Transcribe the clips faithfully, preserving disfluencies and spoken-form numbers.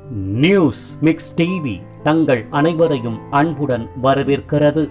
News mix TV தங்கள் அனைவரையும் அன்புடன் வரவேற்கிறது.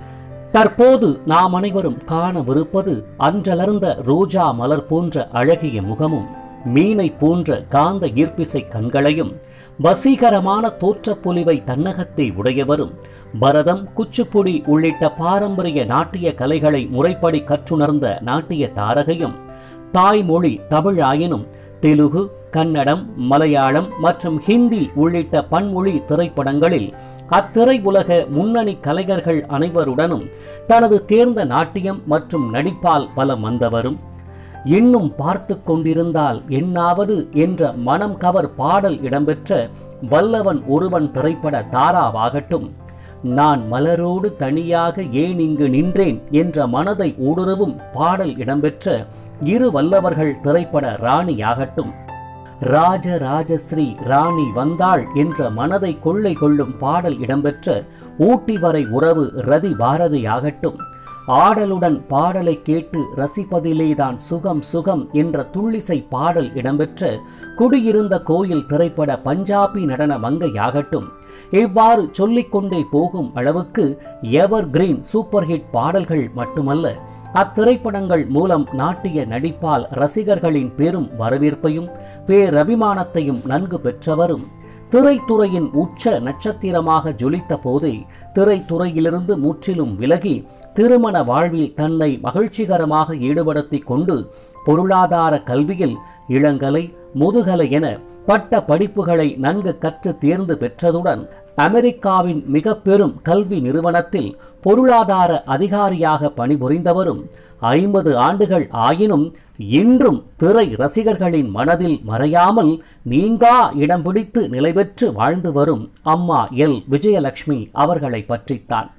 தற்போது நாம் அனைவரும் காணவிருப்பது அன்றலர்ந்த ரோஜா மலர் போன்ற அழகிய முகமும் மீனை போன்ற காந்த ஈர்ப்பிசை கண்களையும் வசீகரமான தோற்றப்பொலிவை தன்னகத்தை உடையவரும் பரதம், குச்சிப்புடி உள்ளிட்ட பாரம்பரிய நாட்டிய கலைகளை முறைப்படி கற்றுணர்ந்த நாட்டிய தாரகையும் தாய்மொழி தமிழாயினும் தெலுங்கு, கன்னடம், மலையாளம் மற்றும் ஹிந்தி உள்ளிட்ட பன்மொழி திரைப்படங்களில் அத்திரை உலக முன்னணி கலைஞர்கள் அனைவருடனும் தனது தேர்ந்த நாட்டியம் மற்றும் நடிப்பால் பலம் வந்தவரும் இன்னும் பார்த்து கொண்டிருந்தால் என்னாவது என்ற மனம் கவர் பாடல் இடம்பெற்ற வல்லவன் ஒருவன் திரைப்பட தாராவாகட்டும், நான் மலரோடு தனியாக ஏன் இங்கு நின்றேன் என்ற மனதை ஊடுருவும் பாடல் இடம்பெற்ற இரு வல்லவர்கள் திரைப்பட ராணியாகட்டும், ராஜ ராஜஸ்ரீ ராணி வந்தாள் என்ற மனதை கொள்ளை கொள்ளும் பாடல் இடம்பெற்ற ஊட்டி வரை உறவு ரதி பாரதியாகட்டும், ஆடலுடன் பாடலை கேட்டு ரசிப்பதிலேதான் சுகம் சுகம் என்ற துள்ளிசை பாடல் இடம்பெற்ற குடியிருந்த கோயில் திரைப்பட பஞ்சாபி நடன மங்கையாகட்டும், இவ்வாறு சொல்லிக்கொண்டே போகும் அளவுக்கு எவர் கிரீன் சூப்பர் ஹிட் பாடல்கள் மட்டுமல்ல, அத்திரைப்படங்கள் மூலம் நாட்டிய நடிப்பால் ரசிகர்களின் பெரும் வரவேற்பையும் பேரபிமானத்தையும் நன்கு பெற்றவரும் திரைத்துறையின் உச்ச நட்சத்திரமாக ஜொலித்த போதே திரைத்துறையிலிருந்து முற்றிலும் விலகி திருமண வாழ்வில் தன்னை மகிழ்ச்சிகரமாக ஈடுபடுத்திக் கொண்டு பொருளாதார கல்வியில் இளங்கலை, முதுகலை என பட்ட படிப்புகளை நன்கு கற்று தேர்ந்து பெற்றதுடன் அமெரிக்காவின் மிக பெரும் கல்வி நிறுவனத்தில் பொருளாதார அதிகாரியாக பணிபுரிந்தவரும் ஐம்பது ஆண்டுகள் ஆயினும் இன்றும் திரை ரசிகர்களின் மனதில் மறையாமல் நீங்கா இடம் பிடித்து நிலை பெற்று வாழ்ந்து வரும் அம்மா எல் விஜயலட்சுமி அவர்களை பற்றித்தான்.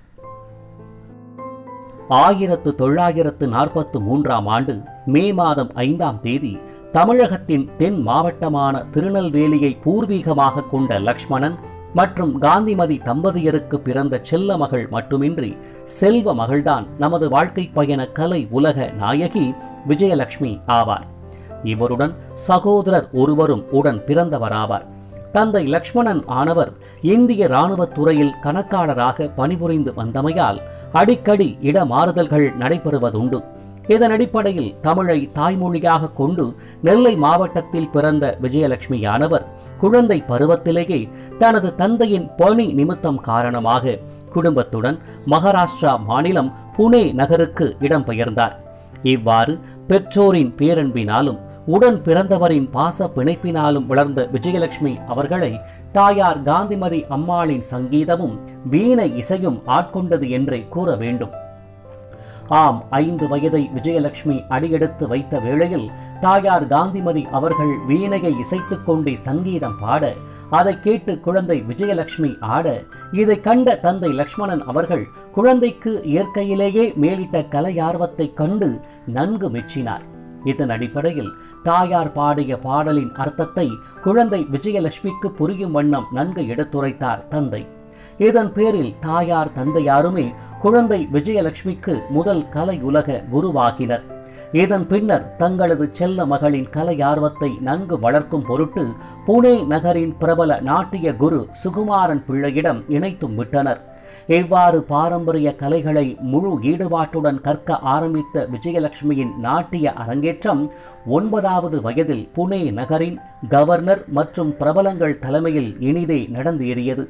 ஆயிரத்து தொள்ளாயிரத்து நாற்பத்து மூன்றாம் ஆண்டு மே மாதம் ஐந்தாம் தேதி தமிழகத்தின் தென் மாவட்டமான திருநெல்வேலியை பூர்வீகமாக கொண்ட லக்ஷ்மணன் மற்றும் காந்திமதி தம்பதியருக்கு பிறந்த செல்ல மகள் மட்டுமின்றி செல்வ மகள்தான் நமது வாழ்க்கை பயண கலை உலக நாயகி விஜயலட்சுமி ஆவார். இவருடன் சகோதரர் ஒருவரும் உடன் பிறந்தவராவார். தந்தை லக்ஷ்மணன் ஆனவர் இந்திய இராணுவத் துறையில் கணக்காளராக பணிபுரிந்து வந்தமையால் அடிக்கடி இடமாறுதல்கள் நடைபெறுவதுண்டு. இதன் அடிப்படையில் தமிழை தாய்மொழியாக கொண்டு நெல்லை மாவட்டத்தில் பிறந்த விஜயலட்சுமியானவர் குழந்தை பருவத்திலேயே தனது தந்தையின் பணி நிமித்தம் காரணமாக குடும்பத்துடன் மகாராஷ்டிரா மாநிலம் புனே நகருக்கு இடம்பெயர்ந்தார். இவ்வாறு பெற்றோரின் பேரன்பினாலும் உடன் பிறந்தவரின் பாச பிணைப்பினாலும் வளர்ந்த விஜயலட்சுமி அவர்களை தாயார் காந்திமதி அம்மாளின் சங்கீதமும் வீணை இசையும் ஆட்கொண்டது என்றே கூற வேண்டும். ஆம், ஐந்து வயதை விஜயலட்சுமி அடியெடுத்து வைத்த வேளையில் தாயார் காந்திமதி அவர்கள் வீணையை இசைத்துக் கொண்டே சங்கீதம் பாட, அதை கேட்டு குழந்தை விஜயலட்சுமி ஆட, இதை கண்ட தந்தை லக்ஷ்மணன் அவர்கள் குழந்தைக்கு இயற்கையிலேயே மேலிட்ட கலையார்வத்தை கண்டு நன்கு மெச்சினார். இதன் அடிப்படையில் தாயார் பாடிய பாடலின் அர்த்தத்தை குழந்தை விஜயலட்சுமிக்கு புரியும் வண்ணம் நன்கு எடுத்துரைத்தார் தந்தை. இதன் பேரில் தாயார் தந்தையாருமே குழந்தை விஜயலட்சுமிக்கு முதல் கலையுலக குருவாகினர். இதன் பின்னர் தங்களது செல்ல மகளின் கலையார்வத்தை நன்கு வளர்க்கும் பொருட்டு புனே நகரின் பிரபல நாட்டிய குரு சுகுமாரன் பிள்ளையிடம் இணைத்தும் விட்டனர். இவ்வாறு பாரம்பரிய கலைகளை முழு ஈடுபாட்டுடன் கற்க ஆரம்பித்த விஜயலட்சுமியின் நாட்டிய அரங்கேற்றம் ஒன்பதாவது வயதில் புனே நகரின் கவர்னர் மற்றும் பிரபலங்கள் தலைமையில் இனிதே நடந்தேறியது.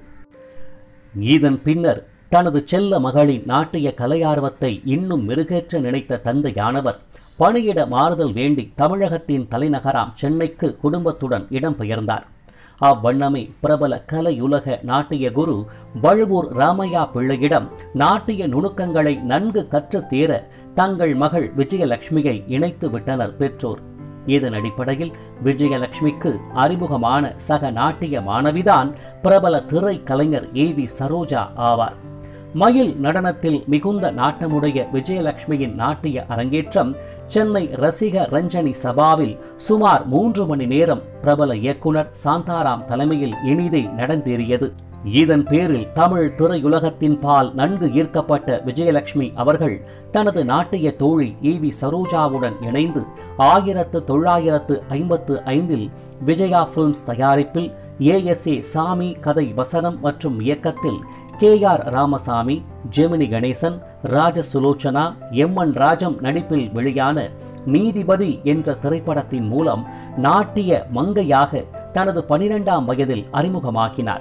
இதன் பின்னர் தனது செல்ல மகளின் நாட்டிய கலையார்வத்தை இன்னும் மெருகேற்ற நினைத்த தந்தையானவர் பணியிட மாறுதல் வேண்டி தமிழகத்தின் தலைநகராம் சென்னைக்கு குடும்பத்துடன் இடம்பெயர்ந்தார். அவ்வண்ணமே பிரபல கலையுலக நாட்டிய குரு வழுவூர் ராமையா பிள்ளையிடம் நாட்டிய நுணுக்கங்களை நன்கு கற்று தேர தங்கள் மகள் விஜயலட்சுமியை இணைத்து விட்டனர் பெற்றோர். இதன் அடிப்படையில் விஜயலட்சுமிக்கு அறிமுகமான சக நாட்டிய மாணவிதான் பிரபல திரை கலைஞர் ஏ வி சரோஜா ஆவார். மயில் நடனத்தில் மிகுந்த நாட்டமுடைய விஜயலட்சுமியின் நாட்டிய அரங்கேற்றம் சென்னை ரசிக ரஞ்சனி சபாவில் சுமார் மூன்று மணி நேரம் பிரபல இயக்குனர் சாந்தாராம் தலைமையில் இனிதே நடந்தேறியது. இதன் பேரில் தமிழ் திரையுலகத்தின் பால் நன்கு ஈர்க்கப்பட்ட விஜயலட்சுமி அவர்கள் தனது நாட்டிய தோழி ஈ வி சரோஜாவுடன் இணைந்து ஆயிரத்து தொள்ளாயிரத்து ஐம்பத்து ஐந்தில் விஜயா பிலிம்ஸ் தயாரிப்பில் ஏ எஸ் ஏ சாமி கதை வசனம் மற்றும் இயக்கத்தில் K R Ramasamy, Gemini Ganesan, Raja Sulochana, M N Rajam நடிப்பில் வெளியான நீதிபதி என்ற திரைப்படத்தின் மூலம் நாட்டிய மங்கையாக தனது பனிரெண்டாம் வயதில் அறிமுகமாக்கினார்.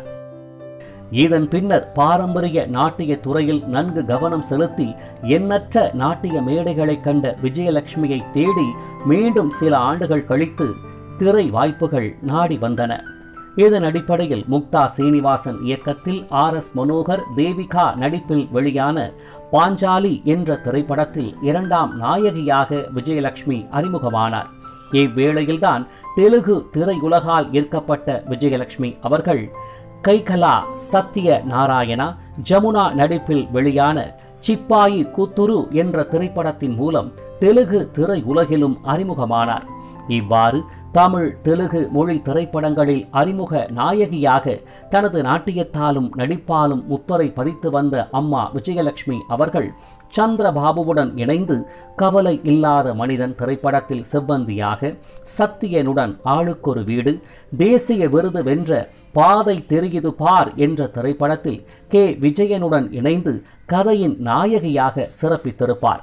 இதன் பின்னர் பாரம்பரிய நாட்டிய துறையில் நன்கு கவனம் செலுத்தி எண்ணற்ற நாட்டிய மேடைகளை கண்ட விஜயலட்சுமியை தேடி மீண்டும் சில ஆண்டுகள் கழித்து திரை வாய்ப்புகள் நாடி வந்தன. இதன் அடிப்படையில் முக்தா சீனிவாசன் இயக்கத்தில் ஆர் எஸ் மனோகர், தேவிகா நடிப்பில் வெளியான பாஞ்சாலி என்ற திரைப்படத்தில் இரண்டாம் நாயகியாக விஜயலட்சுமி அறிமுகமானார். இவ்வேளையில்தான் தெலுங்கு திரையுலகால் ஈர்க்கப்பட்ட விஜயலட்சுமி அவர்கள் கைகலா சத்ய நாராயணா, ஜமுனா நடிப்பில் வெளியான சிப்பாயி கூத்துரு என்ற திரைப்படத்தின் மூலம் தெலுங்கு திரையுலகிலும் அறிமுகமானார். இவ்வாறு தமிழ் தெலுங்கு மொழி திரைப்படங்களில் அறிமுக நாயகியாக தனது நாட்டியத்தாலும் நடிப்பாலும் முத்திரை பதித்து வந்த அம்மா விஜயலட்சுமி அவர்கள் சந்திரபாபுவுடன் இணைந்து கவலை இல்லாத மனிதன் திரைப்படத்தில் செவ்வந்தியாக, சத்தியனுடன் ஆளுக்கொரு வீடு, தேசிய விருது வென்ற பாதை தெரியுது பார் என்ற திரைப்படத்தில் கே விஜயனுடன் இணைந்து கதையின் நாயகியாக சிறப்பித்திருப்பார்.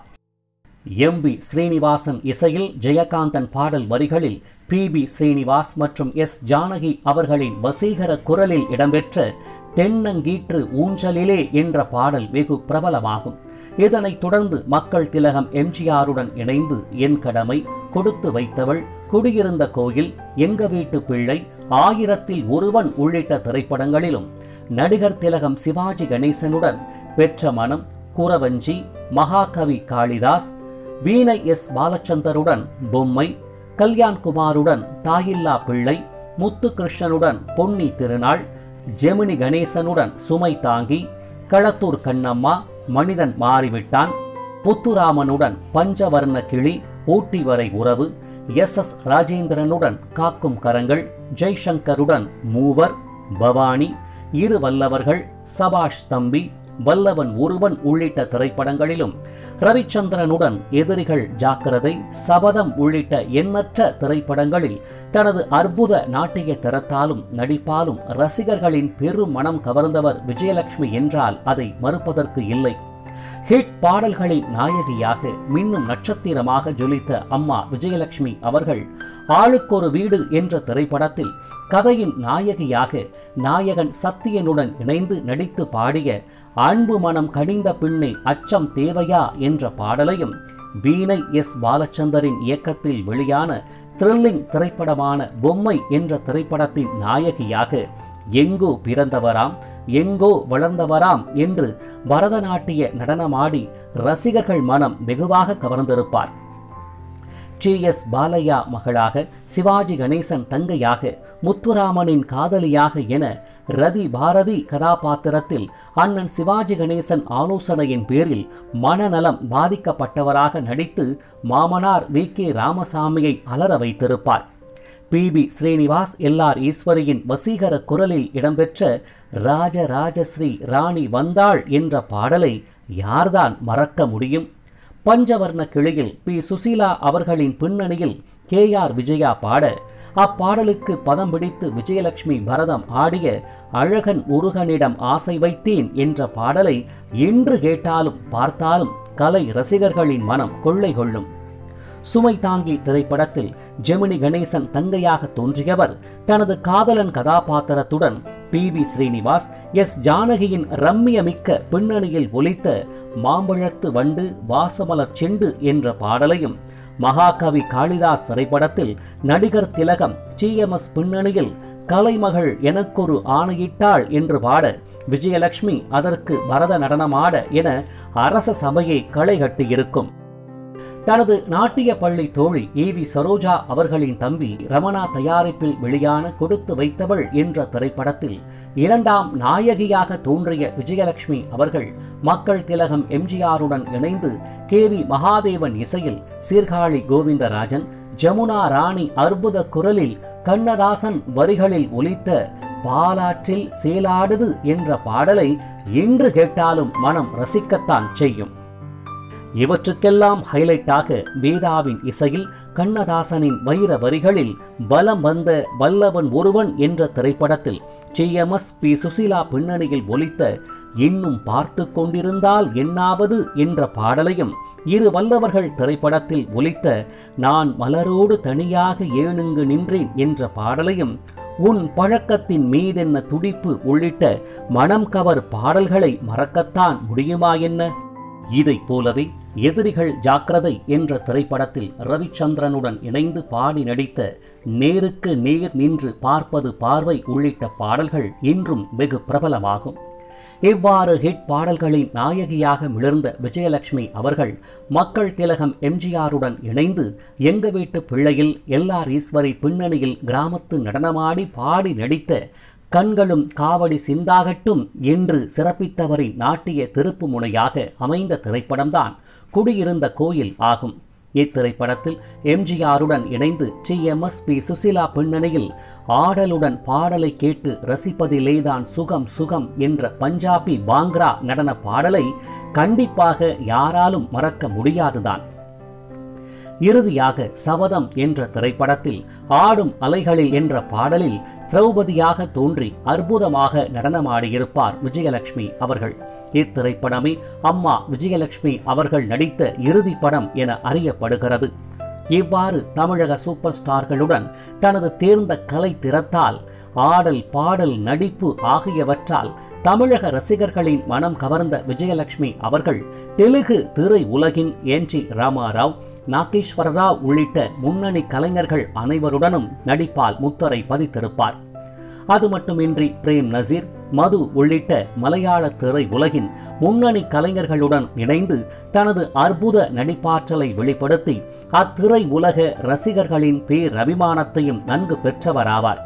எம் பி ஸ்ரீனிவாசன் இசையில் ஜெயகாந்தன் பாடல் வரிகளில் பி பி ஸ்ரீனிவாஸ் மற்றும் எஸ் ஜானகி அவர்களின் வசீகர குரலில் இடம்பெற்ற தென்னங்கீற்று ஊஞ்சலிலே என்ற பாடல் வெகு பிரபலமாகும். இதனைத் தொடர்ந்து மக்கள் திலகம் எம் ஜி ஆருடன் இணைந்து என் கடமை, கொடுத்து வைத்தவள், குடியிருந்த கோயில், எங்க வீட்டு பிள்ளை, ஆயிரத்தில் ஒருவன் உள்ளிட்ட திரைப்படங்களிலும் நடிகர் திலகம் சிவாஜி கணேசனுடன் பெற்ற மனம், குறவஞ்சி, மகாகவி காளிதாஸ், வீணை எஸ் பாலச்சந்தருடன் பொம்மை, கல்யாண் குமாருடன் தாயில்லா பிள்ளை, முத்துகிருஷ்ணனுடன் பொன்னி திருநாள், ஜெமினி கணேசனுடன் சுமை தாங்கி, களத்தூர் கண்ணம்மா, மனிதன் மாறிவிட்டான், முத்துராமனுடன் பஞ்சவர்ண கிளி, ஊட்டி வரை உறவு, எஸ் எஸ் ராஜேந்திரனுடன் காக்கும் கரங்கள், ஜெய்சங்கருடன் மூவர், பவானி, இரு வல்லவர்கள், சபாஷ் தம்பி, வல்லவன் ஒருவன் உள்ளிட்ட திரைப்படங்களிலும், ரவிச்சந்திரனுடன் எதிரிகள் ஜாக்கிரதை, சபதம் உள்ளிட்ட எண்ணற்ற திரைப்படங்களில் தனது அற்புத நாட்டிய திறத்தாலும் நடிப்பாலும் ரசிகர்களின் பெரும் மனம் கவர்ந்தவர் விஜயலட்சுமி என்றால் அதை மறுப்பதற்கு இல்லை. ஹிட் பாடல்களின் நாயகியாக மின்னும் நட்சத்திரமாக ஜொலித்த அம்மா விஜயலட்சுமி அவர்கள் ஆளுக்கொரு வீடு என்ற திரைப்படத்தில் கதையின் நாயகியாக நாயகன் சத்தியனுடன் இணைந்து நடித்து பாடிய அன்பு மனம் கனிந்த பின்னே அச்சம் தேவையா என்ற பாடலையும், வீணை எஸ் பாலச்சந்தரின் இயக்கத்தில் வெளியான த்ரில்லிங் திரைப்படமான பொம்மை என்ற திரைப்படத்தின் நாயகியாக எங்கோ பிறந்தவராம், எங்கோ வளர்ந்தவராம் என்று பரதநாட்டிய நடனமாடி ரசிகர்கள் மனம் வெகுவாக கவர்ந்திருப்பார். டி எஸ் பாலையா மகளாக, சிவாஜி கணேசன் தங்கையாக, முத்துராமனின் காதலியாக என ரதி பாரதி கதாபாத்திரத்தில் அண்ணன் சிவாஜி கணேசன் ஆலோசனையின் பேரில் மனநலம் பாதிக்கப்பட்டவராக நடித்து மாமனார் வி கே ராமசாமியை அலற வைத்திருப்பார். P B Srinivas, L R ஈஸ்வரியின் வசீகர குரலில் இடம்பெற்ற ராஜராஜஸ்ரீ ராணி வந்தாள் என்ற பாடலை யார்தான் மறக்க முடியும்? பஞ்சவர்ண கிளியில் பி சுசீலா அவர்களின் பின்னணியில் கே ஆர் விஜயா பாட, அப்பாடலுக்கு பதம் பிடித்து விஜயலட்சுமி பரதம் ஆடிய அழகன் முருகனிடம் ஆசை வைத்தேன் என்ற பாடலை இன்று கேட்டாலும் பார்த்தாலும் கலை ரசிகர்களின் மனம் கொள்ளை கொள்ளும். சுமை தாங்கி திரைப்படத்தில் ஜெமினி கணேசன் தங்கையாக தோன்றியவர் தனது காதலன் கதாபாத்திரத்துடன் பி பி ஸ்ரீனிவாஸ், எஸ் ஜானகியின் ரம்மியமிக்க பின்னணியில் ஒலித்த மாம்பழத்து வண்டு வாசமலர் செண்டு என்ற பாடலையும், மகாகவி காளிதாஸ் திரைப்படத்தில் நடிகர் திலகம் டி எம் எஸ் பின்னணியில் கலைமகள் எனக்கொரு ஆணையிட்டாள் என்று பாட விஜயலட்சுமி அதற்கு பரத நடனமாட என அரச சபையை களை கட்டியிருக்கும். தனது நாட்டிய பள்ளி தோழி ஏ வி சரோஜா அவர்களின் தம்பி ரமணா தயாரிப்பில் வெளியான கொடுத்து வைத்தவள் என்ற திரைப்படத்தில் இரண்டாம் நாயகியாக தோன்றிய விஜயலட்சுமி அவர்கள் மக்கள் திலகம் எம் ஜி ஆருடன் இணைந்து கே வி மகாதேவன் இசையில் சீர்காழி கோவிந்தராஜன், ஜமுனா ராணி அற்புத குரலில் கண்ணதாசன் வரிகளில் ஒலித்த பாலாற்றில் சேலாடுது என்ற பாடலை இன்று கேட்டாலும் மனம் ரசிக்கத்தான் செய்யும். இவற்றுக்கெல்லாம் ஹைலைட்டாக வேதாவின் இசையில் கண்ணதாசனின் வைர வரிகளில் பலம் வந்த வல்லவன் ஒருவன் என்ற திரைப்படத்தில் T M S B Susheela பின்னணியில் ஒலித்த இன்னும் பார்த்து கொண்டிருந்தால் என்னாவது என்ற பாடலையும், இரு வல்லவர்கள் திரைப்படத்தில் ஒலித்த நான் மலரோடு தனியாக ஏனுங்கு நின்றேன் என்ற பாடலையும், உன் பழக்கத்தின் மீதென்ன துடிப்பு உள்ளிட்ட மனம் கவர் பாடல்களை மறக்கத்தான் முடியுமா என்ன? இதைப் போலவே எதிரிகள் ஜாக்கிரதை என்ற திரைப்படத்தில் ரவிச்சந்திரனுடன் இணைந்து பாடி நடித்த நேருக்கு நேர் நின்று பார்ப்பது பார்வை உள்ளிட்ட பாடல்கள் இன்றும் வெகு பிரபலமாகும். இவ்வாறு ஹிட் பாடல்களின் நாயகியாக மிளர்ந்த விஜயலட்சுமி அவர்கள் மக்கள் திலகம் எம் ஜி ஆருடன் இணைந்து எங்க வீட்டு பிள்ளையில் எல் ஆர் ஈஸ்வரி பின்னணியில் கிராமத்து நடனமாடி பாடி நடித்த கண்களும் காவடி சிந்தாகட்டும் என்று சிறப்பித்தவரின் நாட்டிய திருப்பு முனையாக அமைந்த திரைப்படம்தான் குடியிருந்த கோயில் ஆகும். இத்திரைப்படத்தில் எம் ஜி ஆருடன் இணைந்து T M S B Susheela பின்னணியில் ஆடலுடன் பாடலை கேட்டு ரசிப்பதிலேதான் சுகம் சுகம் என்ற பஞ்சாபி பாங்க்ரா நடன பாடலை கண்டிப்பாக யாராலும் மறக்க முடியாதுதான். இறுதியாக சபதம் என்ற திரைப்படத்தில் ஆடும் அலைகளில் என்ற பாடலில் திரௌபதியாக தோன்றி அற்புதமாக நடனமாடியிருப்பார் விஜயலட்சுமி அவர்கள். இத்திரைப்படமே அம்மா விஜயலட்சுமி அவர்கள் நடித்த இறுதி படம் என அறியப்படுகிறது. இவ்வாறு தமிழக சூப்பர் ஸ்டார்களுடன் தனது தேர்ந்த கலை திறத்தால், ஆடல் பாடல் நடிப்பு ஆகியவற்றால் தமிழக ரசிகர்களின் மனம் கவர்ந்த விஜயலட்சுமி அவர்கள் தெலுங்கு திரை உலகின் என் டி ராமாராவ், நாகேஸ்வர ராவ் உள்ளிட்ட முன்னணி கலைஞர்கள் அனைவருடனும் நடிப்பால் முத்திரை பதித்திருப்பார். அது மட்டுமின்றி பிரேம் நசீர், மது உள்ளிட்ட மலையாள திரை உலகின் முன்னணி கலைஞர்களுடன் இணைந்து தனது அற்புத நடிப்பாற்றலை வெளிப்படுத்தி அத்திரை உலக ரசிகர்களின் பேரபிமானத்தையும் நன்கு பெற்றவராவார்.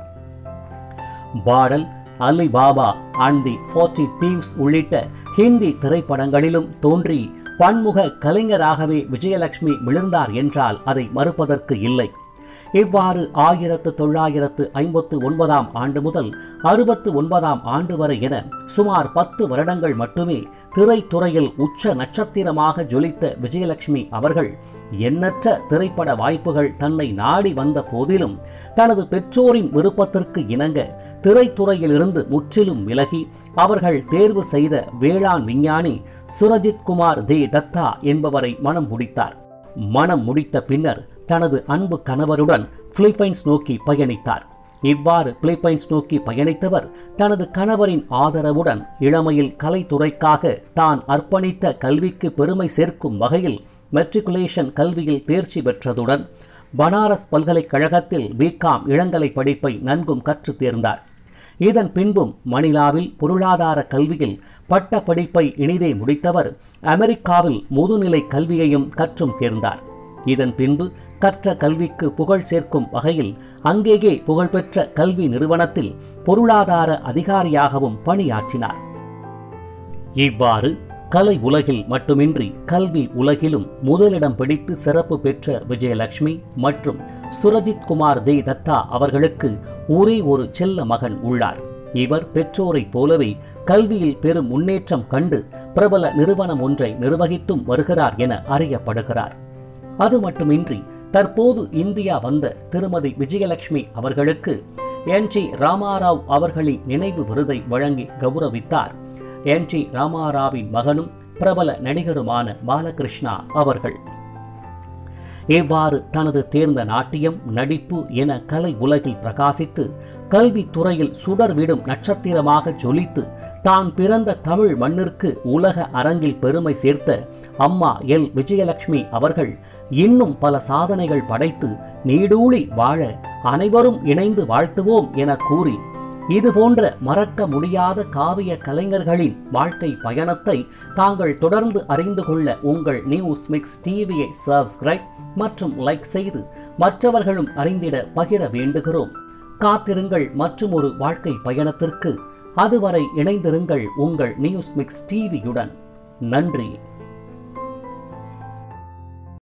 பாடல், Ali Baba and the forty thieves Hindi ஹிந்தி திரைப்படங்களிலும் தோன்றி பன்முக கலைஞராகவே விஜயலட்சுமி மிளர்ந்தார் என்றால் அதை மறுப்பதற்கு இல்லை. இவ்வாறு ஆயிரத்து தொள்ளாயிரத்து ஐம்பத்து ஒன்பதாம் ஆண்டு முதல் அறுபத்து ஒன்பதாம் ஆண்டு வரை என சுமார் பத்து வருடங்கள் மட்டுமே திரைத்துறையில் உச்ச நட்சத்திரமாக ஜொலித்த விஜயலட்சுமி அவர்கள் எண்ணற்ற திரைப்பட வாய்ப்புகள் தன்னை நாடி வந்த போதிலும் தனது பெற்றோரின் விருப்பத்திற்கு இணங்க திரைத்துறையிலிருந்து முற்றிலும் விலகி அவர்கள் தேர்வு செய்த வேளாண் விஞ்ஞானி சுரஜித் குமார் தே தத்தா என்பவரை மனம் முடித்தார். மனம் முடித்த பின்னர் தனது அன்பு கணவருடன் பிலிப்பைன்ஸ் நோக்கி பயணித்தார். இவ்வாறு பிலிப்பைன்ஸ் நோக்கி பயணித்தவர் தனது கணவரின் ஆதரவுடன் இளமையில் கலைத்துறைக்காக தான் அர்ப்பணித்த கல்விக்கு பெருமை சேர்க்கும் வகையில் மெட்ரிகுலேஷன் கல்வியில் தேர்ச்சி பெற்றதுடன் பனாரஸ் பல்கலைக்கழகத்தில் பிகாம் இளங்கலை படிப்பை நன்கும் கற்று தேர்ந்தார். இதன் பின்பும் மணிலாவில் பொருளாதார கல்வியில் பட்ட படிப்பை இனிதே முடித்தவர் அமெரிக்காவில் முதுநிலை கல்வியையும் கற்றும் தேர்ந்தார். இதன் பின்பு கற்ற கல்விக்கு புகழ் சேர்க்கும் வகையில் அங்கேயே புகழ்பெற்ற கல்வி நிறுவனத்தில் பொருளாதார அதிகாரியாகவும் பணியாற்றினார். இவ்வாறு கலை உலகில் மட்டுமின்றி கல்வி உலகிலும் முதலிடம் பிடித்து சிறப்பு பெற்ற விஜயலட்சுமி மற்றும் சுரஜித் குமார் தே தத்தா அவர்களுக்கு ஒரே ஒரு செல்ல மகன் உள்ளார். இவர் பெற்றோரைப் போலவே கல்வியில் பெரும் முன்னேற்றம் கண்டு பிரபல நிறுவனம் ஒன்றை நிர்வகித்தும் வருகிறார் என அறியப்படுகிறார். அது மட்டுமின்றி தற்போது இந்தியா வந்த திருமதி விஜயலட்சுமி அவர்களுக்கு என் டி ராமாராவ் அவர்களின் நினைவு விருதை வழங்கி கௌரவித்தார் என் டி ராமாராவின் மகனும் பிரபல நடிகருமான பாலகிருஷ்ணா அவர்கள். இவ்வாறு தனது தேர்ந்த நாட்டியம், நடிப்பு என கலை உலகில் பிரகாசித்து கல்வித்துறையில் சுடர்விடும் நட்சத்திரமாக ஜொலித்து தான் பிறந்த தமிழ் மண்ணிற்கு உலக அரங்கில் பெருமை சேர்த்த அம்மா எல் விஜயலட்சுமி அவர்கள் இன்னும் பல சாதனைகள் படைத்து நீடூழி வாழ அனைவரும் இணைந்து வாழ்த்துவோம் என கூறி இதுபோன்ற மறக்க முடியாத காவிய கலைஞர்களின் வாழ்க்கை பயணத்தை தாங்கள் தொடர்ந்து அறிந்து கொள்ள உங்கள் நியூஸ் மிக்ஸ் டிவியை சப்ஸ்கிரைப் மற்றும் லைக் செய்து மற்றவர்களும் அறிந்திட பகிர வேண்டுகிறோம். காத்திருங்கள் மற்றும் ஒரு வாழ்க்கை பயணத்திற்கு. அதுவரை இணைந்திருங்கள் உங்கள் நியூஸ் மிக்ஸ் டிவியுடன். நன்றி.